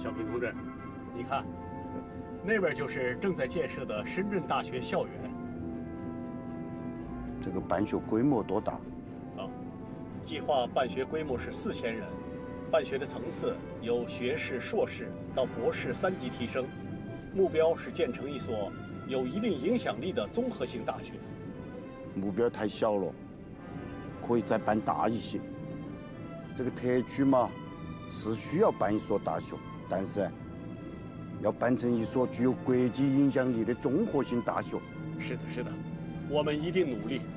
小平同志，你看，那边就是正在建设的深圳大学校园。 这个办学规模多大？ 计划办学规模是4000人，办学的层次由学士、硕士到博士3级提升，目标是建成一所有一定影响力的综合性大学。 目标太小了，可以再办大一些。这个特区嘛，是需要办一所大学，但是要办成一所具有国际影响力的综合性大学。 是的，是的，我们一定努力。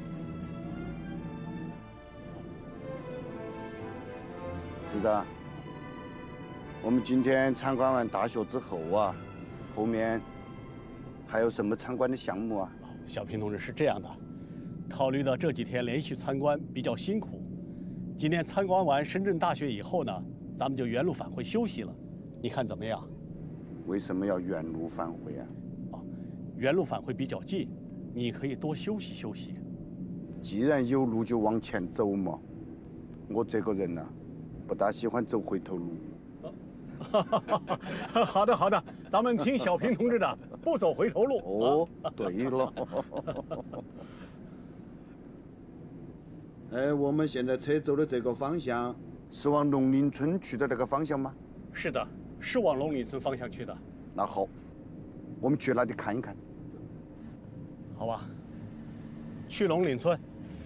是的，我们今天参观完大学之后啊，后面还有什么参观的项目啊？ 小平同志，是这样的，考虑到这几天连续参观比较辛苦，今天参观完深圳大学以后呢，咱们就原路返回休息了，你看怎么样？ 为什么要原路返回啊？ 原路返回比较近，你可以多休息休息。 既然有路就往前走嘛，我这个人呢，不大喜欢走回头路。 好的，好的，咱们听小平同志的，不走回头路。 哦，对了。哎，我们现在车走的这个方向是往龙陵村去的那个方向吗？ 是的，是往龙陵村方向去的。 那好，我们去那里看一看。 好吧，去龙岭村。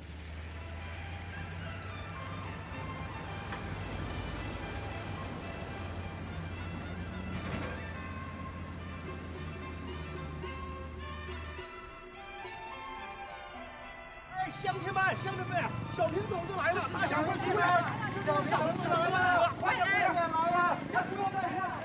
乡亲们，小平同志来了，大家快出来！小平同志来了，快点来了！乡亲们，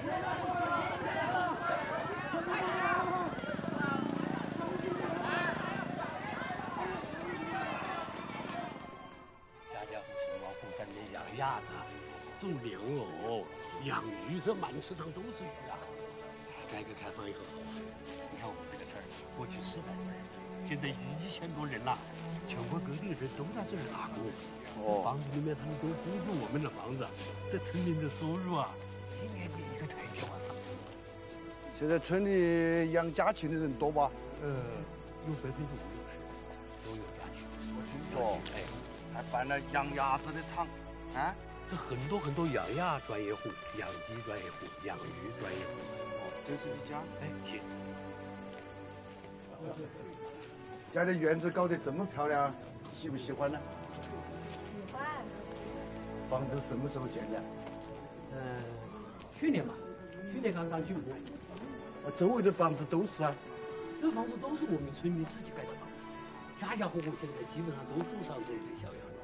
家家户户老不干的养鸭子，种粮哦，养鱼，这满市场都是鱼啊！改革开放以后好啊，你看我们这个村儿，过去400多人，现在已经1000多人了。全国各地的人都在这儿打工，房子里面他们都租住我们的房子，这村民的收入啊，一年比一个台阶往上升。 现在村里养家禽的人多吧？ 有50%-60%都有家禽。 我听说，还办了养鸭子的厂，啊， 这很多养鸭专业户、养鸡专业户、养鱼专业户。 这是你家？ 行。 家的院子搞得这么漂亮，喜不喜欢呢？ 喜欢。 房子什么时候建的？ 去年刚刚竣工。 周围的房子都是啊？ 这房子都是我们村民自己盖的房，家家户户现在基本上都住上这小洋楼。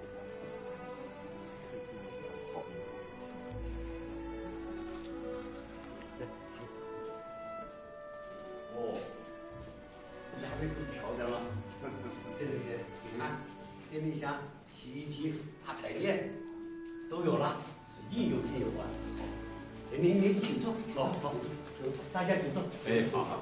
家里更漂亮了。 这些你看，电冰箱、洗衣机、大彩电都有了，是应有尽有啊。您请坐，好，大家请坐。好。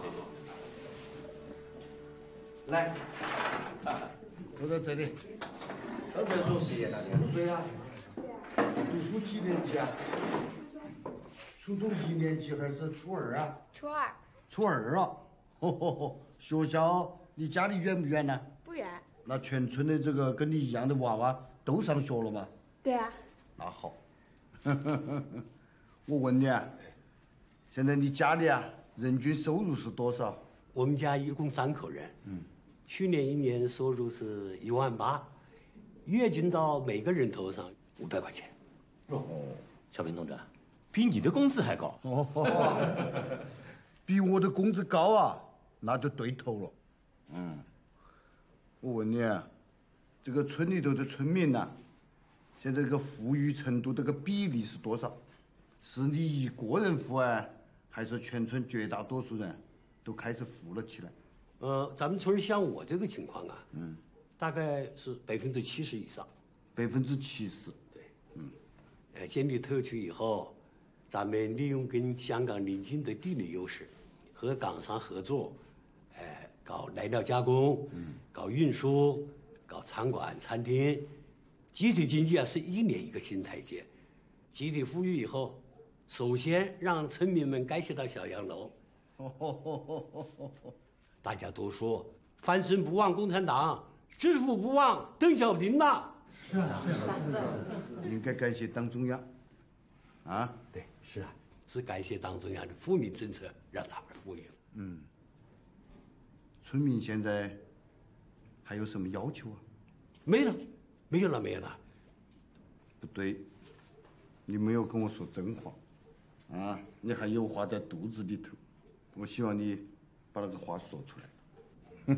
来， 坐在这里。刚才说是几岁啊？读书几年级啊？初中1年级还是初2啊？ 初2。 初2了。学校离家里远不远呢？ 不远。 那全村的这个跟你一样的娃娃都上学了吧？ 对啊。 那好。我问你啊，现在你家里啊，人均收入是多少？ 我们家一共3口人，去年1年收入是18000，月均到每个人头上500块钱。 小平同志，比你的工资还高。 比我的工资高啊，那就对头了。我问你啊，这个村里头的村民呐，现在这个富裕程度这个比例是多少？是你一个人富啊，还是全村绝大多数人都开始富了起来？ 咱们村像我这个情况啊，大概是70%以上。 70%。 对。建立特区以后，咱们利用跟香港邻近的地理优势，和港商合作，搞来料加工，搞运输，搞餐馆、餐厅，集体经济啊是1年一个新台阶。集体富裕以后， 首先让村民们感谢到小洋楼。大家都说翻身不忘共产党，致富不忘邓小平呐。 是啊，应该感谢党中央。啊， 对，是啊，是感谢党中央的富民政策让咱们富裕了。 嗯。村民现在还有什么要求啊？ 没了，没有了，没有了。 不对，你没有跟我说真话，啊，你还有话在肚子里头。我希望你把那个话说出来。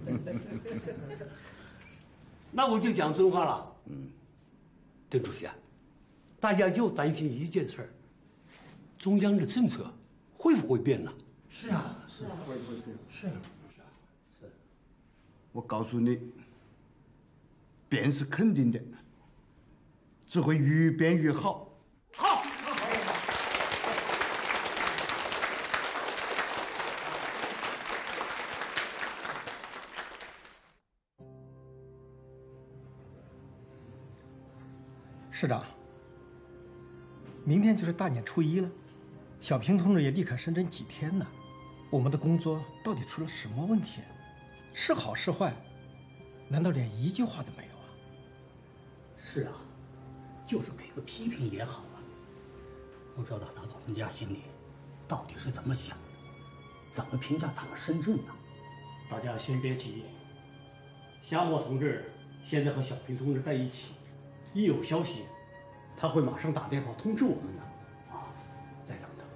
那我就讲真话了。邓主席啊，大家就担心一件事儿，中央的政策会不会变呢？ 是啊，是啊，会变。是啊， 是。我告诉你，变是肯定的，只会越变越好。 好。 市长，明天就是大年初一了，小平同志也离开深圳几天呢，我们的工作到底出了什么问题？是好是坏，难道连一句话都没有啊？ 是啊，就是给个批评也好啊。不知道他老人家心里到底是怎么想的，怎么评价咱们深圳呢？ 大家先别急，夏沫同志现在和小平同志在一起，一有消息，他会马上打电话通知我们的。 啊，再等等。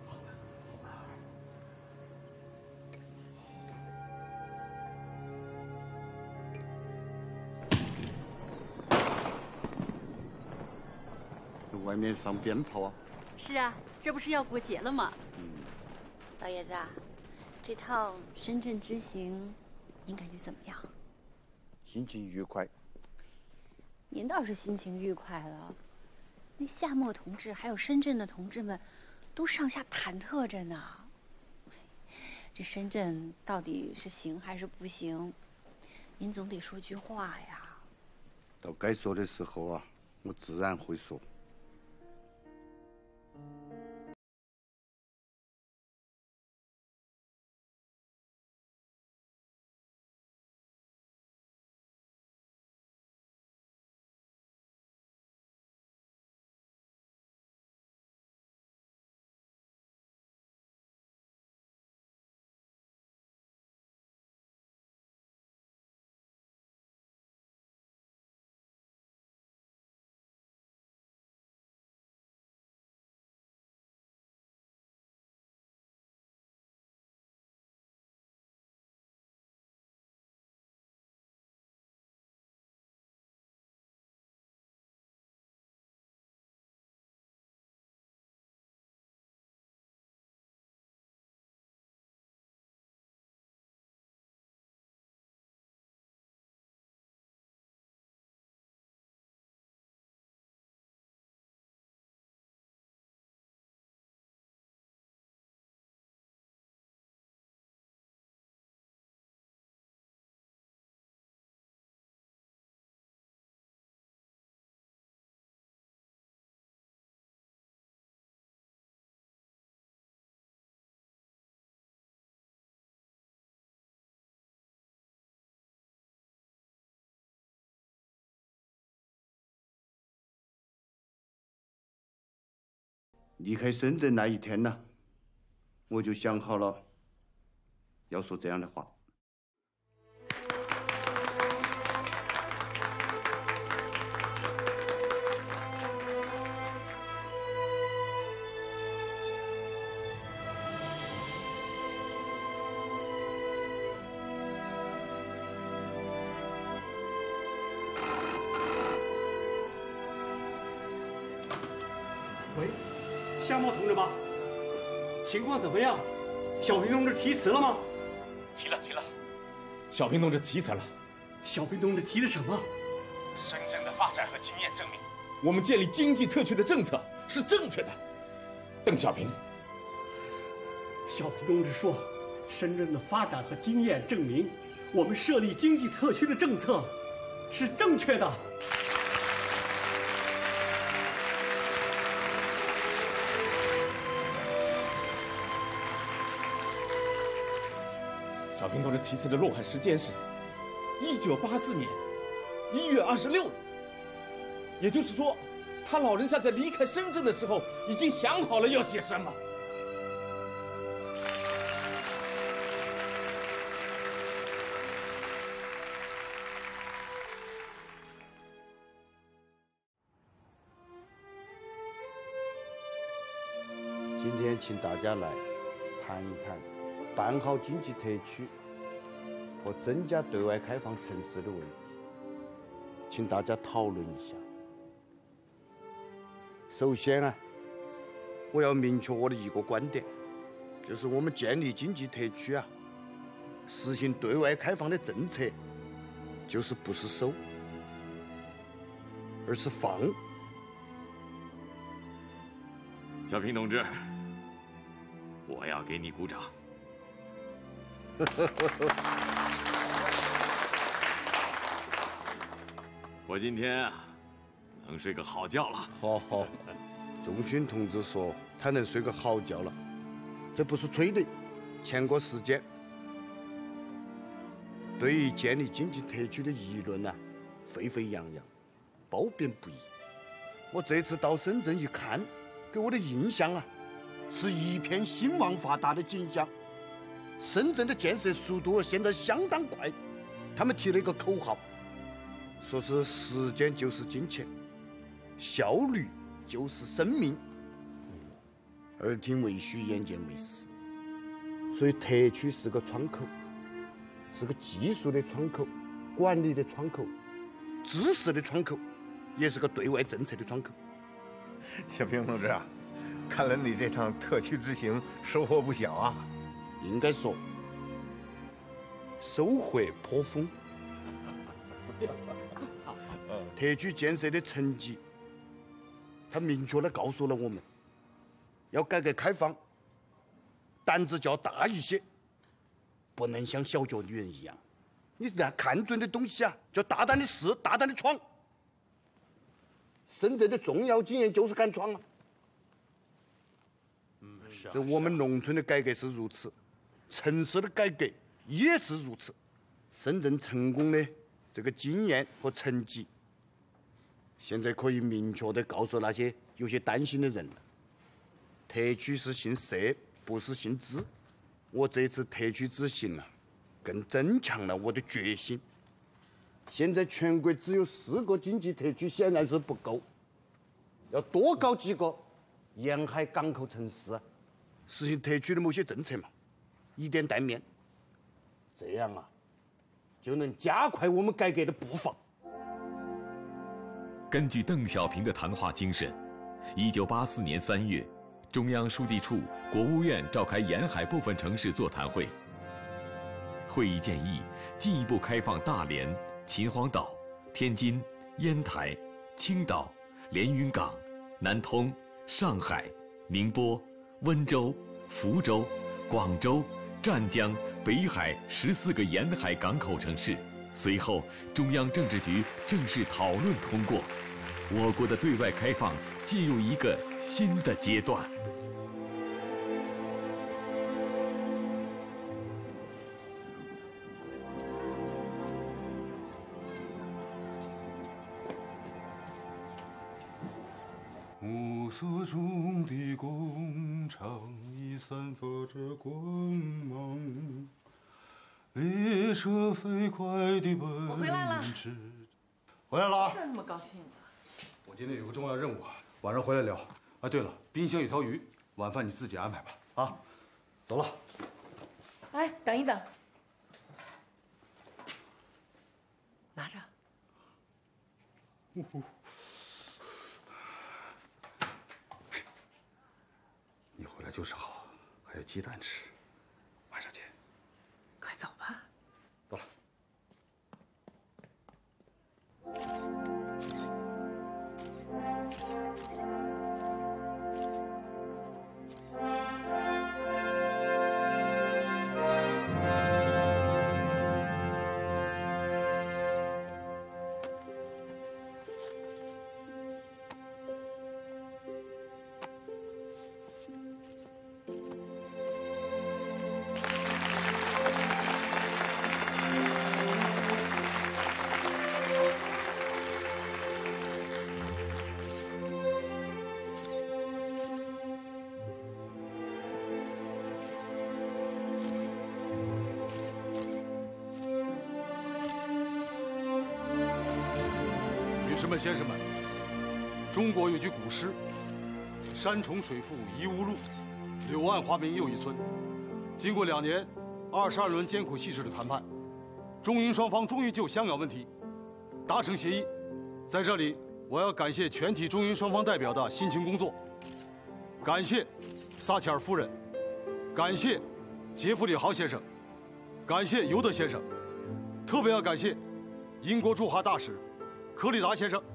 外面放鞭炮啊！ 是啊，这不是要过节了吗？ 老爷子，这趟深圳之行，您感觉怎么样？ 心情愉快。 您倒是心情愉快了，那夏沫同志还有深圳的同志们，都上下忐忑着呢。这深圳到底是行还是不行？您总得说句话呀。 到该说的时候啊，我自然会说。离开深圳那一天呢，我就想好了要说这样的话。 喂，夏沫同志吗？情况怎么样？小平同志提词了吗？ 提了。小平同志提词了。 小平同志提的什么？ 深圳的发展和经验证明，我们建立经济特区的政策是正确的。邓小平同志说，深圳的发展和经验证明，我们设立经济特区的政策是正确的。 小平同志题词的落款时间是1984年1月26日，也就是说，他老人家在离开深圳的时候已经想好了要写什么。 今天请大家来谈一谈办好经济特区和增加对外开放城市的问题，请大家讨论一下。首先啊，我要明确我的一个观点，就是我们建立经济特区啊，实行对外开放的政策，就是不是收，而是放。 小平同志，我要给你鼓掌。我今天啊，能睡个好觉了。 好，仲勋同志说他能睡个好觉了，这不是吹的，前过时间。对于建立经济特区的议论呢，沸沸扬扬，褒贬不一。我这次到深圳一看，给我的印象啊，是一片兴旺发达的景象。深圳的建设速度现在相当快，他们提了一个口号，说是时间就是金钱，效率就是生命。耳听为虚，眼见为实。所以特区是个窗口，是个技术的窗口，管理的窗口，知识的窗口，也是个对外政策的窗口。 小平同志啊，看来你这趟特区之行收获不小啊。 应该说，收获颇丰。特区建设的成绩，他明确地告诉了我们，要改革开放，胆子就要大一些，不能像小脚女人一样，你看准的东西啊，就大胆的试，大胆的闯。深圳的重要经验就是敢闯啊。这我们农村的改革是如此，城市的改革也是如此。深圳成功的这个经验和成绩，现在可以明确地告诉那些有些担心的人了。特区是姓社，不是姓资。我这次特区之行啊，更增强了我的决心。现在全国只有4个经济特区，显然是不够，要多搞几个沿海港口城市啊，实行特区的某些政策嘛，以点带面，这样啊，就能加快我们改革的步伐。 根据邓小平的谈话精神，1984年3月，中央书记处、国务院召开沿海部分城市座谈会。会议建议进一步开放大连、秦皇岛、天津、烟台、青岛、连云港、南通、上海、宁波、温州、福州、广州、湛江、北海14个沿海港口城市。随后，中央政治局正式讨论通过，我国的对外开放进入一个新的阶段。 暮色中的工厂已散发着光芒，列车飞快地奔驰。 我回来了。 回来了啊！ 这那么高兴啊？ 我今天有个重要任务，晚上回来聊。啊，对了，冰箱有条鱼，晚饭你自己安排吧。啊，走了。 哎，等一等，拿着。 你回来就是好，还有鸡蛋吃，晚上见。 快走吧。 走了。 们、先生们，中国有句古诗：“山重水复疑无路，柳暗花明又一村。”经过2年22轮艰苦细致的谈判，中英双方终于就香港问题达成协议。在这里，我要感谢全体中英双方代表的辛勤工作，感谢撒切尔夫人，感谢杰弗里豪先生，感谢尤德先生，特别要感谢英国驻华大使柯里达先生。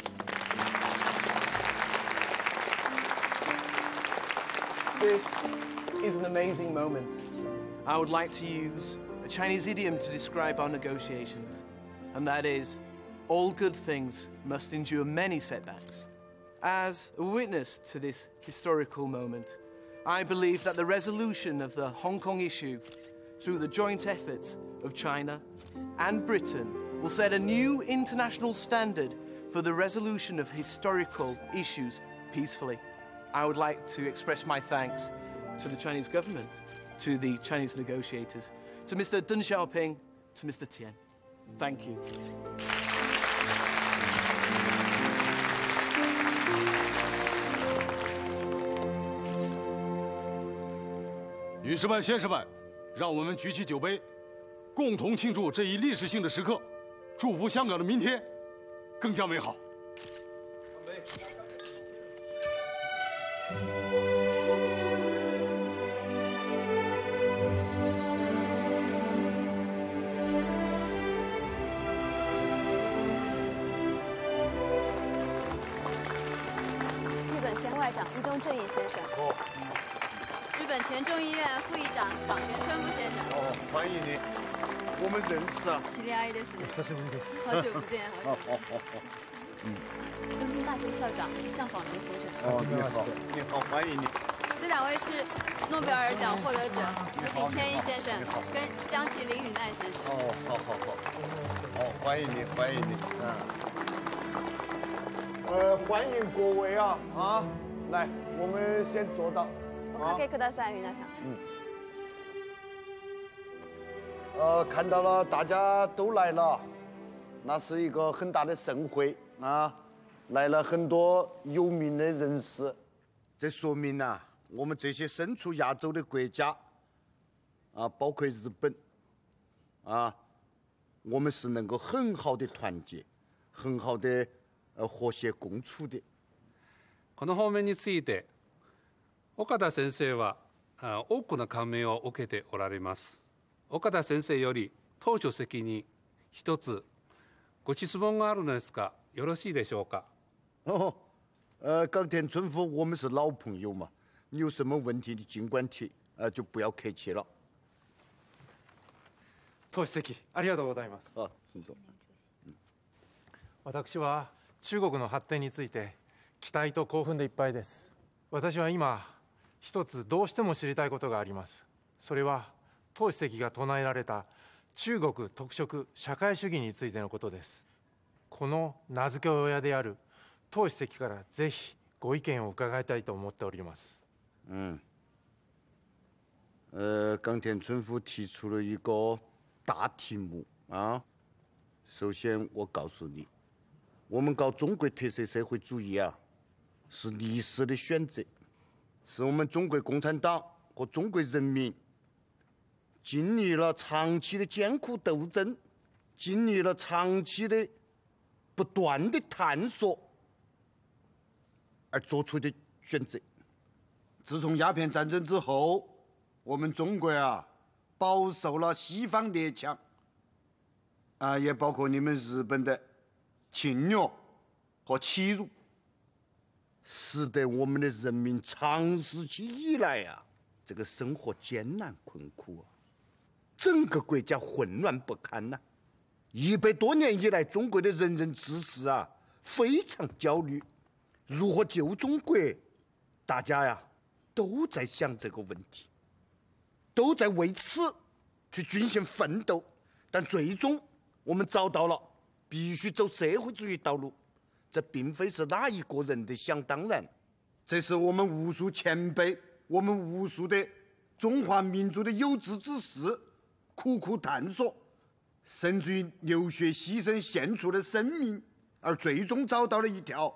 This is an amazing moment. I would like to use a Chinese idiom to describe our negotiations, and that is, all good things must endure many setbacks. As a witness to this historical moment, I believe that the resolution of the Hong Kong issue through the joint efforts of China and Britain will set a new international standard for the resolution of historical issues peacefully. I would like to express my thanks to the Chinese government, to the Chinese negotiators, to Mr. Deng Xiaoping, to Mr. Tian. Thank you. 女士们、先生们，让我们举起酒杯，共同庆祝这一历史性的时刻，祝福香港的明天更加美好。干杯！ 日本前外长伊东正义先生。日本前众议院副议长冈田春夫先生。 欢迎你，我们认识啊。 知り合いですね。 久しぶりです。 好久不见，好久不见。东京大学校长向宝明先生。 你好，你好，欢迎你。 这2位是诺贝尔奖获得者石井谦一先生跟江崎林允奈先生。 好，欢迎你，欢迎你。欢迎各位啊，来，我们先坐到。 おかけください，皆さん。 看到了，大家都来了，那是一个很大的盛会啊，来了很多有名的人士，这说明啊，我们这些身处亚洲的国家啊，包括日本啊，我们是能够很好的团结，很好的和谐共处的。 この方面について、岡田先生は多くの感銘を受けておられます。岡田先生より党主席に一つご質問があるのですが、よろしいでしょうか？ 冈田春夫，我们是老朋友嘛，你有什么问题你尽管提，就不要客气了。 党主席、ありがとうございます。私は中国の発展について期待と興奮でいっぱいです。私は今一つどうしても知りたいことがあります。それは党主席が唱えられた中国特色社会主義についてのことです。この名付け親である党主席からぜひご意見を伺いたいと思っております。 冈田春夫提出了一个大题目啊。首先，我告诉你，我们搞中国特色社会主义啊，是历史的选择，是我们中国共产党和中国人民经历了长期的艰苦斗争，经历了长期的不断的探索而做出的选择。自从鸦片战争之后，我们中国啊饱受了西方列强也包括你们日本的侵略和欺辱，使得我们的人民长时期以来这个生活艰难困苦啊，整个国家混乱不堪呐。100多年以来，中国的人人志士非常焦虑，如何救中国？大家都在想这个问题，都在为此去进行奋斗，但最终我们找到了必须走社会主义道路，这并非是哪一个人的想当然，这是我们无数前辈，我们无数的中华民族的有志之士苦苦探索，甚至于流血牺牲献出的生命而最终找到了一条，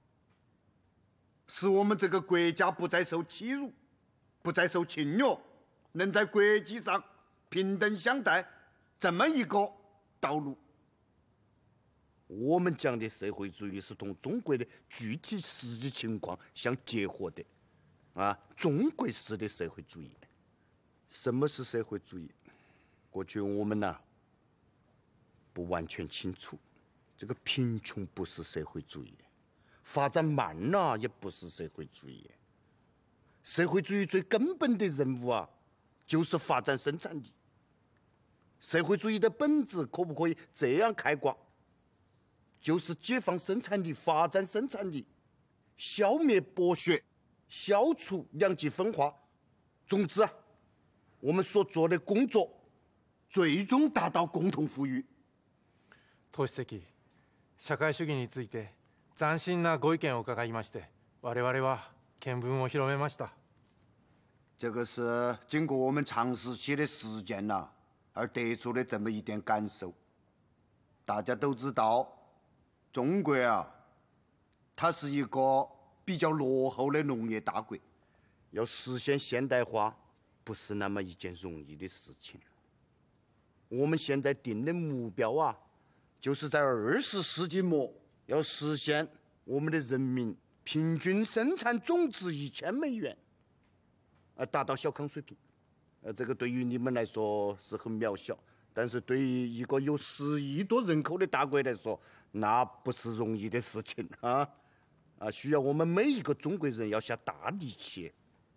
使我们这个国家不再受欺辱，不再受侵略，能在国际上平等相待这么一个道路。我们讲的社会主义是同中国的具体实际情况相结合的，中国式的社会主义。什么是社会主义？过去我们不完全清楚。这个贫穷不是社会主义，发展慢也不是社会主义。社会主义最根本的任务就是发展生产力。社会主义的本质可不可以这样开挂？就是解放生产力，发展生产力，消灭剥削，消除两极分化。总之我们所做的工作最终达到共同富裕。 党主席、社会主義について斬新なご意見を伺いまして、我々は見聞を広めました。 这个是经过我们长时期的实践而得出的这么一点感受。大家都知道，中国它是一个比较落后的农业大国，要实现现代化不是那么一件容易的事情。我们现在定的目标就是在20世纪末要实现我们的人民平均生产总值1000美元，达到小康水平。这个对于你们来说是很渺小，但是对于一个有10亿多人口的大国来说，那不是容易的事情需要我们每一个中国人要下大力气。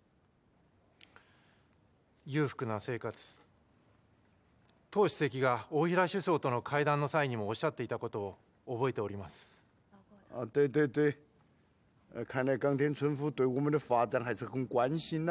裕福な生活。党主席が大平首相との会談の際にもおっしゃっていたことを覚えております。 对对对，看来冈田春夫对我们的发展还是很关心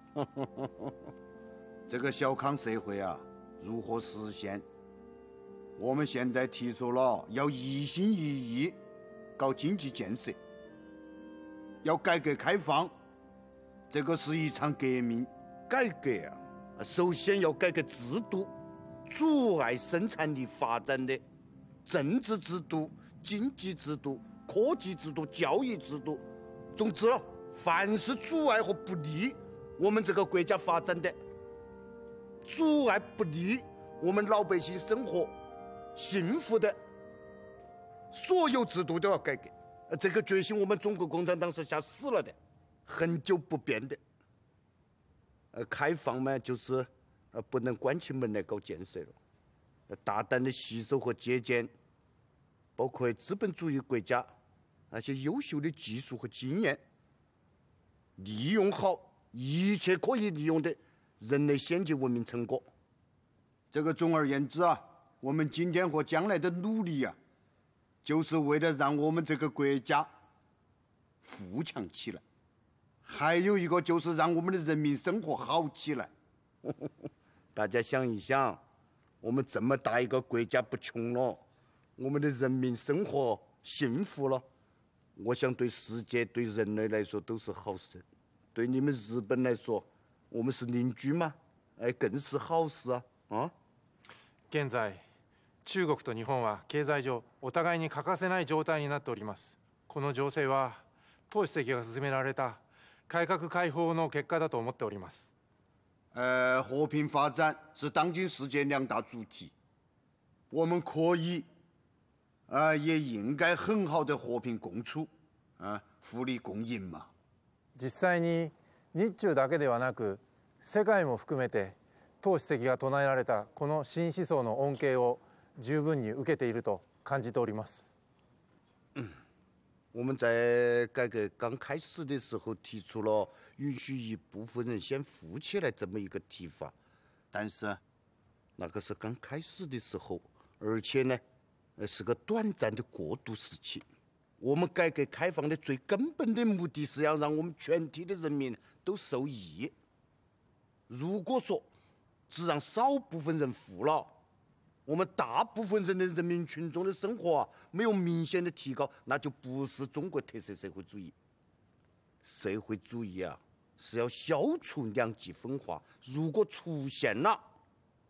这个小康社会如何实现？我们现在提出了要一心一意搞经济建设，要改革开放，这个是一场革命。改革首先要改革制度。阻碍生产力发展的政治制度、经济制度、科技制度、教育制度，总之凡是阻碍和不利我们这个国家发展的、阻碍不利我们老百姓生活幸福的所有制度都要改革。这个决心我们中国共产党是下死了的，很久不变的。开放嘛，就是不能关起门来搞建设了，大胆的吸收和借鉴，包括资本主义国家那些优秀的技术和经验，利用好一切可以利用的人类先进文明成果。这个总而言之我们今天和将来的努力就是为了让我们这个国家富强起来，还有一个就是让我们的人民生活好起来。大家想一想，我们这么大一个国家不穷了，我们的人民生活幸福了，我想对世界、对人类来说都是好事。对你们日本来说，我们是邻居嘛，更是好事現在、中国と日本は経済上お互いに欠かせない状態になっております。この情勢は党主席が進められた改革開放の結果だと思っております。 和平发展是当今世界2大主题，我们可以也应该很好的和平共处互利共赢嘛。 実際に日中だけではなく世界も含めて党主席が唱えられたこの新思想の恩恵を十分に受けていると感じております。 我们在改革刚开始的时候提出了允许一部分人先富起来这么一个提法，但是那个是刚开始的时候，而且呢是个短暂的过渡时期。我们改革开放的最根本的目的是要让我们全体的人民都受益。如果说只让少部分人富了，我们大部分人的人民群众的生活没有明显的提高，那就不是中国特色社会主义。社会主义是要消除两极分化，如果出现了，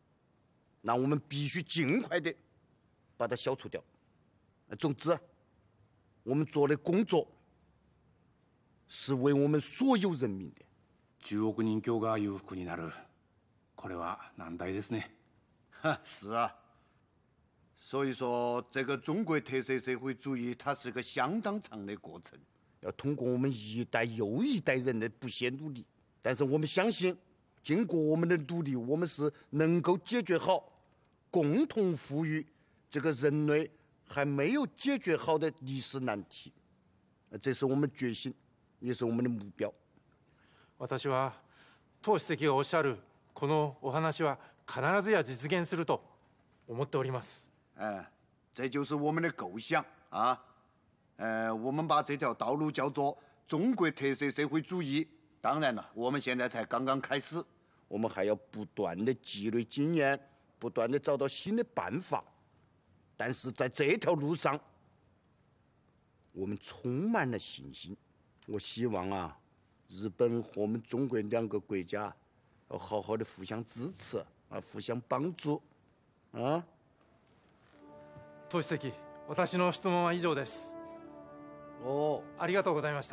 那我们必须尽快的把它消除掉。总之， 我们做的工作是为我们所有人民的。 10億人強が裕福になる。これは難題ですね。 是啊，所以说这个中国特色社会主义，它是个相当长的过程，要通过我们一代又一代人的不懈努力。但是我们相信，经过我们的努力，我们是能够解决好共同富裕这个人类还没有解决好的历史难题。这是我们决心，也是我们的目标。 私は党主席がおっしゃるこのお話は必ずや実現すると思っております。 这就是我们的构想啊。我们把这条道路叫做中国特色社会主义。当然了，我们现在才刚刚开始，我们还要不断的积累经验，不断的找到新的办法。但是在这条路上，我们充满了信心。我希望啊，日本和我们中国两个国家要好好的互相支持啊，互相帮助啊。 党主席、私の質問は以上です。ありがとうございました。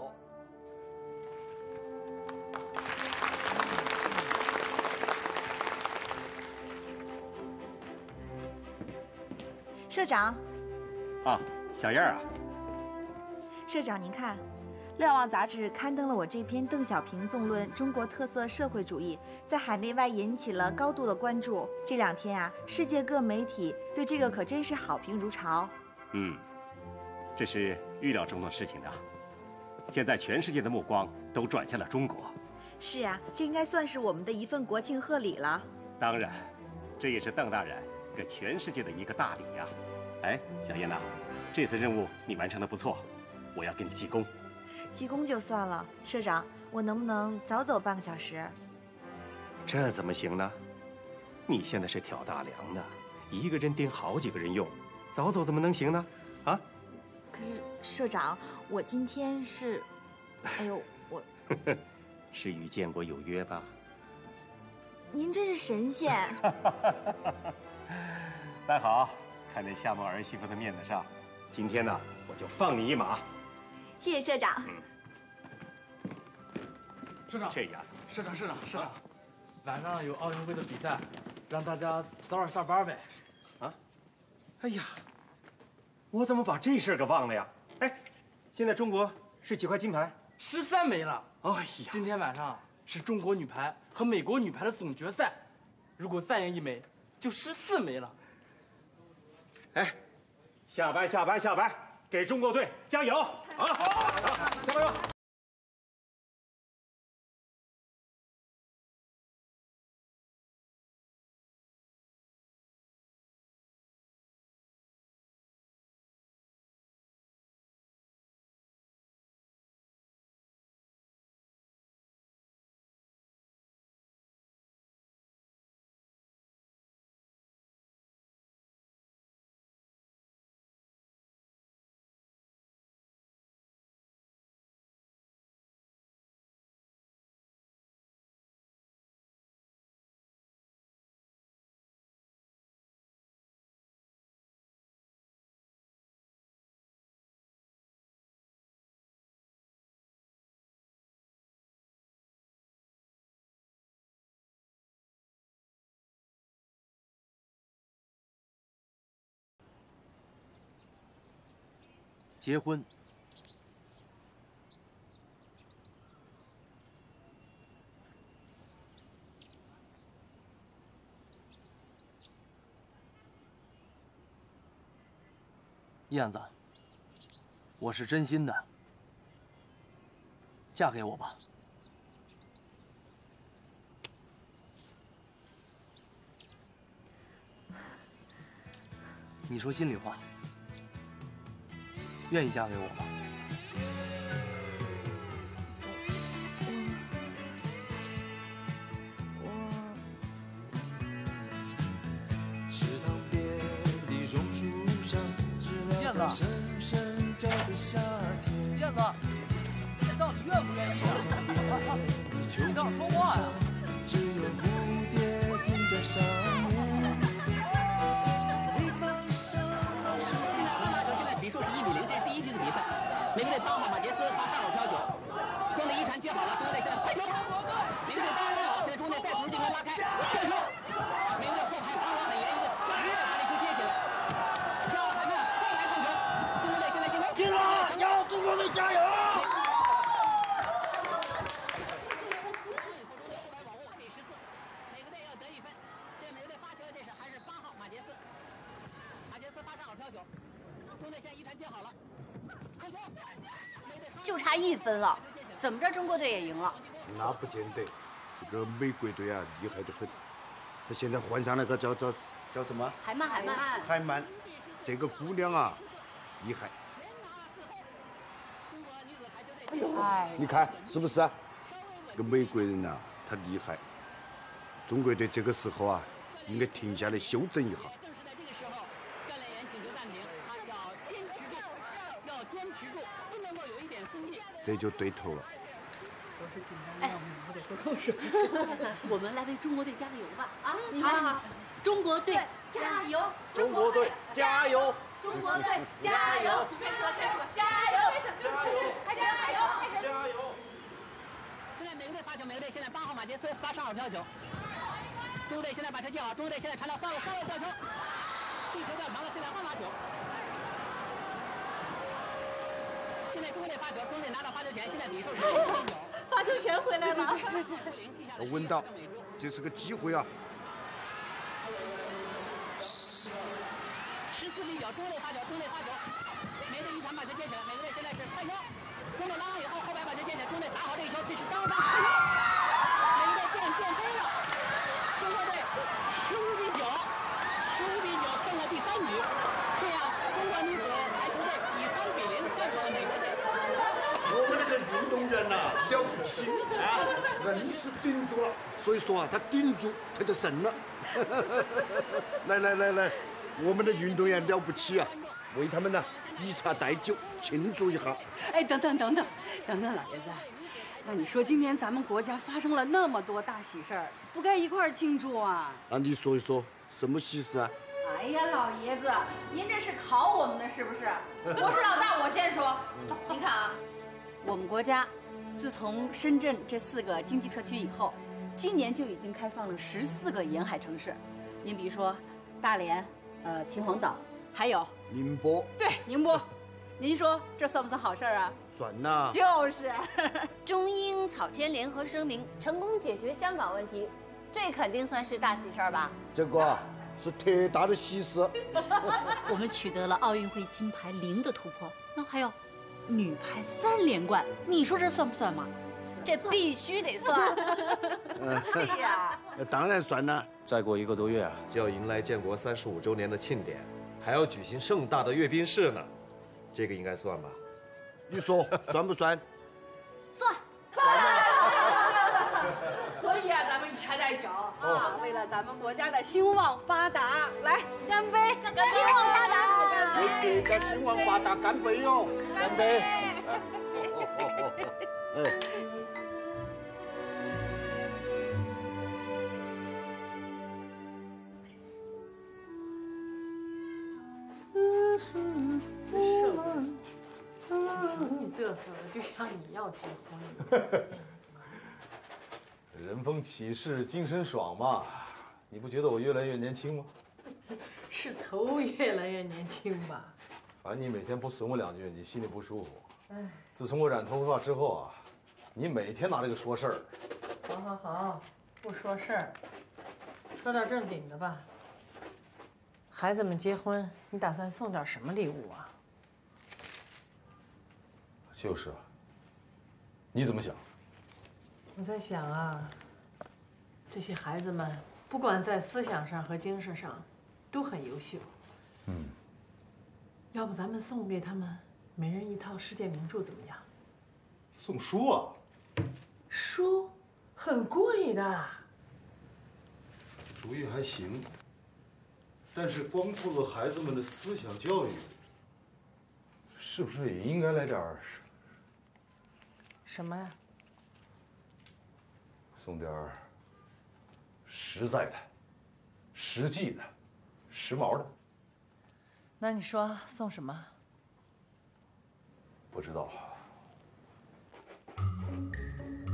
社长。 啊，小燕啊。 社长，您看，《瞭望》杂志刊登了我这篇邓小平纵论中国特色社会主义，在海内外引起了高度的关注。这2天啊，世界各媒体对这个可真是好评如潮。 这是预料中的事情的。现在全世界的目光都转向了中国。 是啊，这应该算是我们的一份国庆贺礼了。 当然，这也是邓大人给全世界的一个大礼呀。哎，小燕呐，这次任务你完成的不错，我要给你记功。 记功就算了，社长，我能不能早走半个小时？ 这怎么行呢？你现在是挑大梁的，一个人顶好几个人用，早走怎么能行呢？啊？ 可是社长，我今天是，哎呦，我是与建国有约吧？ 您真是神仙。 那好，看在夏沫儿媳妇的面子上，今天呢，我就放你一马。 谢谢社长。 社长， 这样， 社长，晚上有奥运会的比赛，让大家早点下班呗。 啊？哎呀，我怎么把这事儿给忘了呀？哎，现在中国是几块金牌 ？13枚了。 哎呀， 今天晚上是中国女排和美国女排的总决赛，如果再赢1枚，就14枚了。 哎，下班，给中国队加油啊！加油！ 结婚。燕子，我是真心的，嫁给我吧。你说心里话，愿意嫁给我吗？燕子，燕子，你到底愿不愿意啊？你倒是说话呀！ 比数是1米07，第一接好了，中国队现在快球，美国队当然好，现在中国队再从进攻拉开，射球，美国队后排防守很严，一个直接把这球接起来，跳裁判后排控球，中国队现在进攻， 进了，要中国队加油！ 美国队要得1分，现在美国队发球的这是还是8号马杰斯，马杰斯发上好飘球，中国队现在一传接好了，控球， 就差1分了，怎么着中国队也赢了？ 那不见得，这个美国队啊厉害得很，他现在换上了个叫什么？ 海曼， 这个姑娘啊厉害。 哎， 你看是不是啊？这个美国人呐，他厉害。中国队这个时候啊，应该停下来休整一下。这就对头了。 哎，我得喝口水。我们来为中国队加个油吧！啊，好，中国队加油！ 中国队加油！ 中国队加油！开始了，加油！开始， 加油！现在美国队发球，美国队现在8号马杰斯发上好飘球，中国队现在把球接好，中国队现在传到3号吊球，地球掉长了，现在换发球。现在中国队发球，中国队拿到发球权，现在比数是14比9， 发球权回来了。 要稳到，这是个机会啊 ！14比9，中国队发球，美队一传把球接起来，美国队现在是快球，中国队拉完以后，后排把球接起来，中国队打好这一球，这是张丹，美国队变飞了，中国队15比9胜了第3局，这样中国女子排球队以3比0战胜了美国队。 我们这个运动员呐了不起啊，硬是顶住了，所以说啊，他顶住他就胜了。来，我们的运动员了不起啊，为他们呢以茶代酒庆祝一下。 哎，等等，老爷子，那你说今年咱们国家发生了那么多大喜事儿，不该一块儿庆祝啊？ 那你说一说什么喜事啊？ 哎呀，老爷子，您这是考我们的是不是？我是老大，我先说。您看啊，我们国家自从深圳这4个经济特区以后，今年就已经开放了14个沿海城市。您比如说大连、秦皇岛，还有宁波。 对，宁波。您说这算不算好事儿啊？ 算呐。 就是中英草签联合声明，成功解决香港问题，这肯定算是大喜事儿吧？ 这个啊是特大的喜事。 我们取得了奥运会金牌0的突破，那还有女排3连冠，你说这算不算嘛？ 这必须得算。 对呀， 当然算了。 再过1个多月啊，就要迎来建国35周年的庆典，还要举行盛大的阅兵式呢。这个应该算吧？ 你说算不算？ 算。 所以啊，咱们以茶代酒啊，为了咱们国家的兴旺发达，来干杯！ 兴旺发达！ 你给兴旺发达干杯哟！ 干杯！ 你嘚瑟的就像你要结婚一样。 人逢喜事精神爽嘛，你不觉得我越来越年轻吗？ 是头越来越年轻吧？ 反正你每天不损我2句，你心里不舒服。 哎， 自从我染头发之后啊，你每天拿这个说事儿。 好，不说事儿，说点正经的吧。孩子们结婚，你打算送点什么礼物啊？ 就是啊，你怎么想？ 我在想啊，这些孩子们不管在思想上和精神上，都很优秀。要不咱们送给他们每人1套世界名著怎么样？ 送书啊？ 书很贵的。 主意还行，但是光顾了孩子们的思想教育，是不是也应该来点儿？ 什么呀？ 送点儿实在的、实际的、时髦的。 那你说送什么？ 不知道。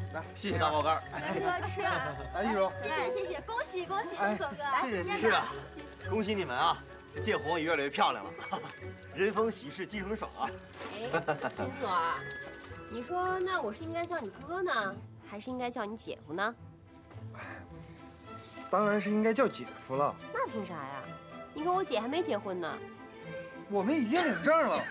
来，谢谢大包干。 哥吃。 来，玉茹。 谢谢，恭喜恭喜， 哎总哥。 谢谢。 是啊， 恭喜你们啊，这建红也越来越漂亮了，人逢喜事精神爽啊。 哎，金锁儿，你说那我是应该叫你哥呢，还是应该叫你姐夫呢？ 当然是应该叫姐夫了。 那凭啥呀？你看我姐还没结婚呢。 我们已经领证了。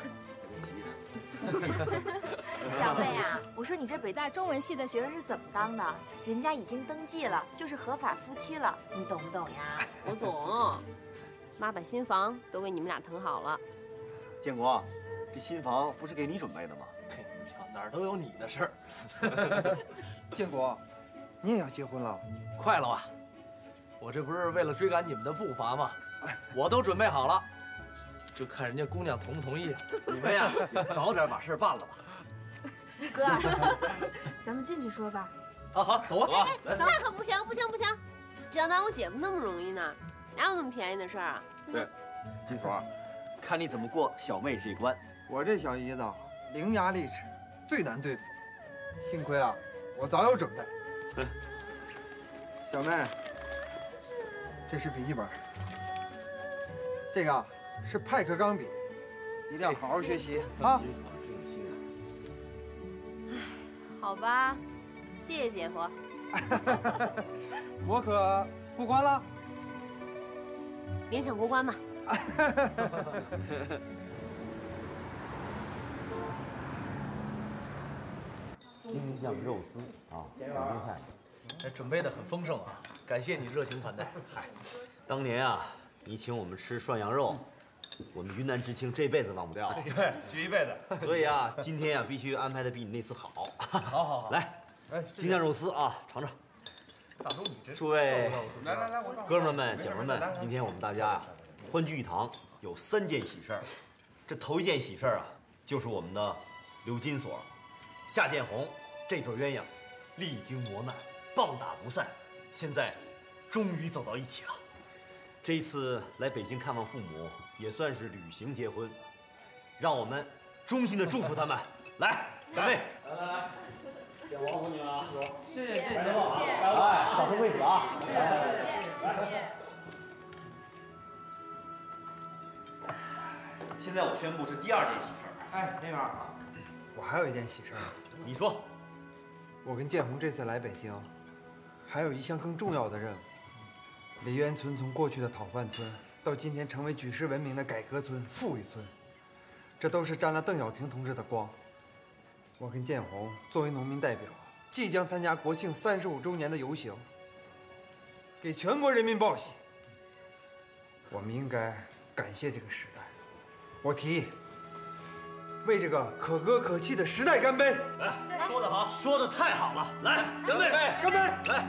小妹啊，我说你这北大中文系的学生是怎么当的？人家已经登记了，就是合法夫妻了，你懂不懂呀？ 我懂，妈把新房都给你们俩腾好了。 建国，这新房不是给你准备的吗？ 嘿，你瞧哪儿都有你的事儿。 建国，你也要结婚了？ 快了吧？我这不是为了追赶你们的步伐吗？我都准备好了，就看人家姑娘同不同意。 你们呀，早点把事办了吧。 哥，咱们进去说吧。 啊，好，走吧。 那可不行，不行，不行！只要当我姐夫那么容易呢？哪有那么便宜的事儿啊？ 对，金锁，看你怎么过小妹这关。 我这小姨子伶牙俐齿，最难对付。幸亏啊，我早有准备。小妹，这是笔记本，这个是派克钢笔，一定要好好学习啊。 好吧，谢谢姐夫。 我可过关了， 勉强过关吧。 京酱肉丝啊，北京菜。 这准备的很丰盛啊，感谢你热情款待。嗨， 当年啊，你请我们吃涮羊肉，我们云南之情这辈子忘不掉。 对，举一辈子。 所以啊，今天啊必须安排的比你那次好。 好， 来，京酱肉丝啊，尝尝。 大叔，你这诸位来， 哥们们、姐们们，今天我们大家呀欢聚一堂，有3件喜事儿。这头一件喜事儿啊，就是我们的刘金锁、夏建红这对鸳鸯，历经磨难，棒打不散，现在终于走到一起了。这一次来北京看望父母，也算是履行结婚，让我们衷心的祝福他们。来，干杯！ 来，建王福你们啊， 谢谢。 来，早生贵子啊！现在我宣布这第2件喜事儿。 哎，那边我还有一件喜事儿。 你说。 我跟建红这次来北京，还有一项更重要的任务。梨园村从过去的讨饭村，到今天成为举世闻名的改革村、富裕村，这都是沾了邓小平同志的光。我跟建红作为农民代表，即将参加国庆35周年的游行，给全国人民报喜。我们应该感谢这个时代。我提议，为这个可歌可泣的时代干杯！ 来，说得好， 说得太好了！来，干杯！ 干杯！ 来。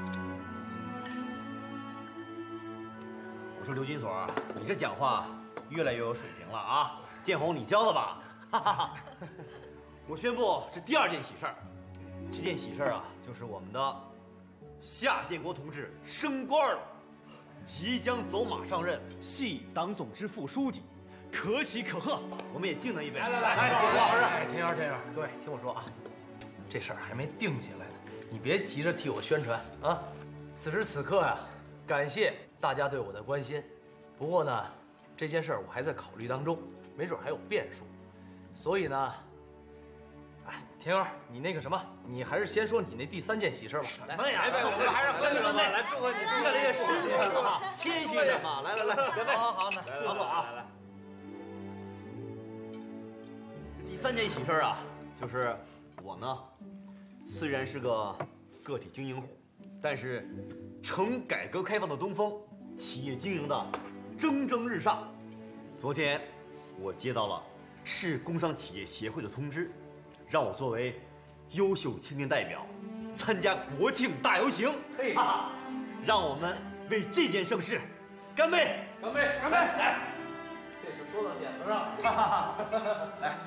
我说刘金锁，你这讲话越来越有水平了啊！建红，你教的吧？哈哈哈。我宣布这第2件喜事儿，这件喜事儿啊，就是我们的夏建国同志升官了，即将走马上任，系党总支副书记。可喜可贺，我们也敬他一杯。 来，田园，各位听我说啊，这事儿还没定下来呢，你别急着替我宣传啊。此时此刻呀，感谢大家对我的关心。不过呢，这件事儿我还在考虑当中，没准还有变数。所以呢，田园，你那个什么，你还是先说你那第3件喜事吧。来， 我们还是喝这个吧。来，祝贺你越来越深沉了哈，谦虚什么？来，干杯！ 好， 祝贺啊！来。第3件喜事儿啊，就是我呢，虽然是个个体经营户，但是承改革开放的东风，企业经营的蒸蒸日上。昨天我接到了市工商企业协会的通知，让我作为优秀青年代表参加国庆大游行。嘿，让我们为这件盛事干杯！ 干杯！来，这是说到点子上。来。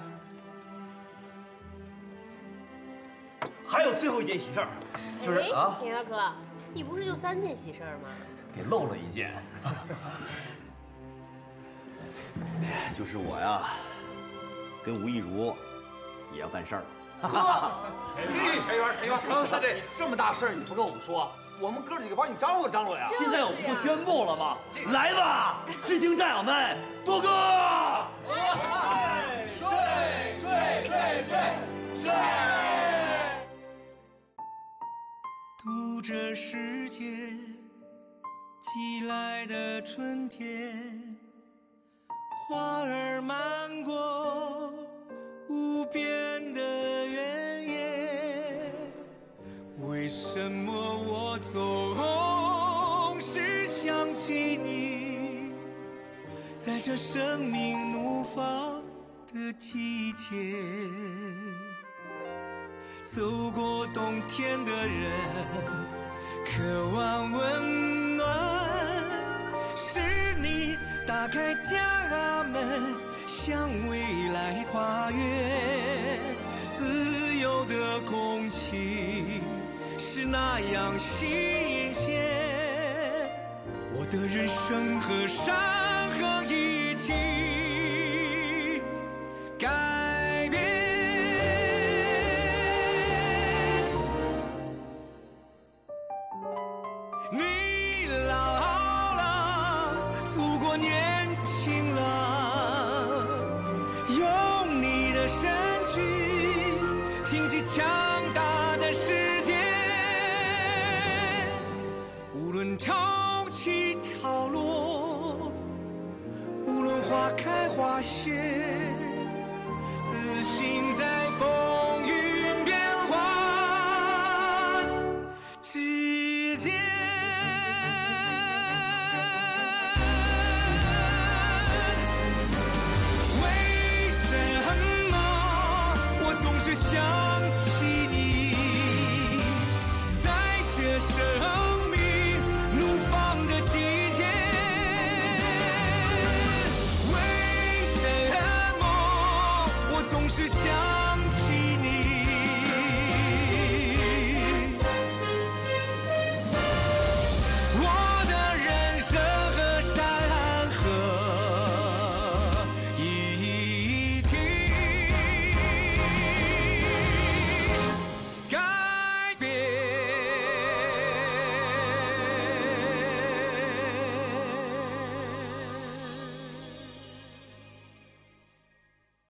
还有最后一件喜事儿，就是啊， 田园哥，你不是就3件喜事儿吗？ 给漏了一件，就是我呀，跟吴亦如也要办事儿了。 裴元，行了，这么大事儿你不跟我们说，我们哥几个帮你张罗张罗呀。 现在我不宣布了吗？来吧，知青战友们，多哥！睡！ 读着世界寄来的春天，花儿漫过无边的原野。为什么我总是想起你，在这生命怒放的季节？走过冬天的人，渴望温暖，是你打开家门，向未来跨越。自由的空气是那样新鲜，我的人生和山河一起改变。你老了，祖国年轻了，用你的身躯挺起强大的世界。无论潮起潮落，无论花开花谢，自信在风云变幻之间。为什么我总是想起你，在这生